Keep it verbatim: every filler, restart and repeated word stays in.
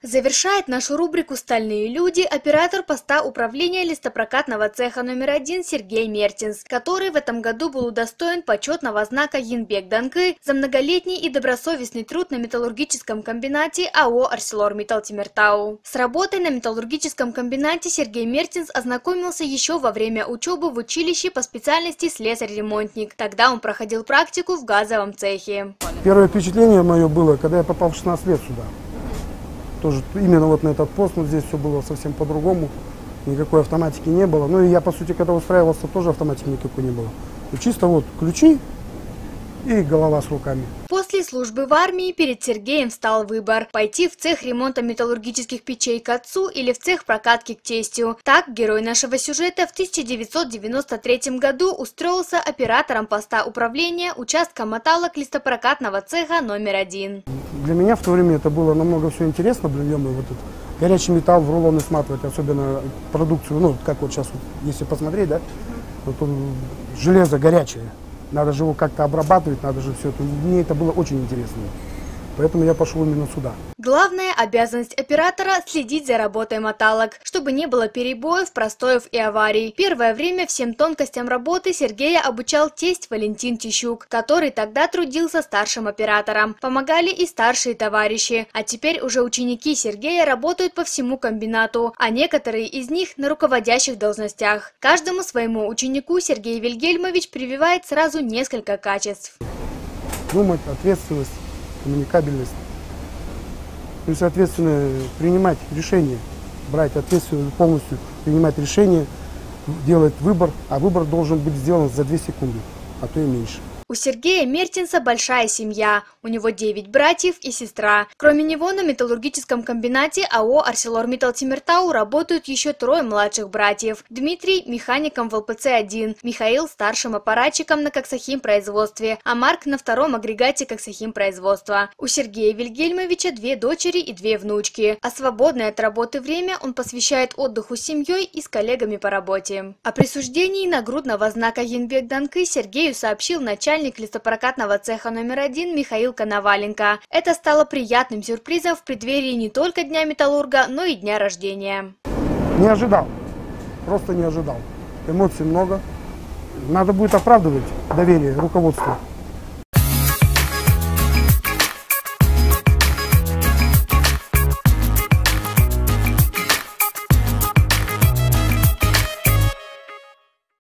Завершает нашу рубрику «Стальные люди» оператор поста управления листопрокатного цеха номер один Сергей Мертинс, который в этом году был удостоен почетного знака Янбек Данкы за многолетний и добросовестный труд на металлургическом комбинате АО «Арселормиттал Темиртау». С работой на металлургическом комбинате Сергей Мертинс ознакомился еще во время учебы в училище по специальности слесарь-ремонтник. Тогда он проходил практику в газовом цехе. Первое впечатление мое было, когда я попал в шестнадцать лет сюда. Тоже именно вот на этот пост, но здесь все было совсем по-другому, никакой автоматики не было. Ну и я, по сути, когда устраивался, тоже автоматики никакой не было. И чисто вот ключи и голова с руками. После службы в армии перед Сергеем встал выбор – пойти в цех ремонта металлургических печей к отцу или в цех прокатки к тестю. Так герой нашего сюжета в тысяча девятьсот девяносто третьем году устроился оператором поста управления участка моталок листопрокатного цеха номер один. Для меня в то время это было намного все интересно, блин, вот этот горячий металл в рулоны сматывать, особенно продукцию, ну, как вот сейчас, вот, если посмотреть, да, вот он, железо горячее, надо же его как-то обрабатывать, надо же все это, мне это было очень интересно. Поэтому я пошел именно сюда. Главная обязанность оператора – следить за работой моталок, чтобы не было перебоев, простоев и аварий. Первое время всем тонкостям работы Сергея обучал тесть Валентин Тищук, который тогда трудился старшим оператором. Помогали и старшие товарищи. А теперь уже ученики Сергея работают по всему комбинату, а некоторые из них на руководящих должностях. Каждому своему ученику Сергей Вильгельмович прививает сразу несколько качеств. Думать, ответственность, коммуникабельность, и, соответственно, принимать решения, брать ответственность полностью, принимать решения, делать выбор, а выбор должен быть сделан за две секунды, а то и меньше. У Сергея Мертинса большая семья, у него девять братьев и сестра. Кроме него на металлургическом комбинате АО «Арселормиттал Темиртау» работают еще трое младших братьев. Дмитрий – механиком в эл пэ цэ один, Михаил – старшим аппаратчиком на коксохимпроизводстве, а Марк – на втором агрегате коксохимпроизводства. У Сергея Вильгельмовича две дочери и две внучки, а свободное от работы время он посвящает отдыху с семьей и с коллегами по работе. О присуждении нагрудного знака Янбек Данкы Сергею сообщил начальник листопрокатного цеха номер один Михаил Коноваленко. Это стало приятным сюрпризом в преддверии не только Дня металлурга, но и дня рождения. Не ожидал, просто не ожидал. Эмоций много. Надо будет оправдывать доверие руководства.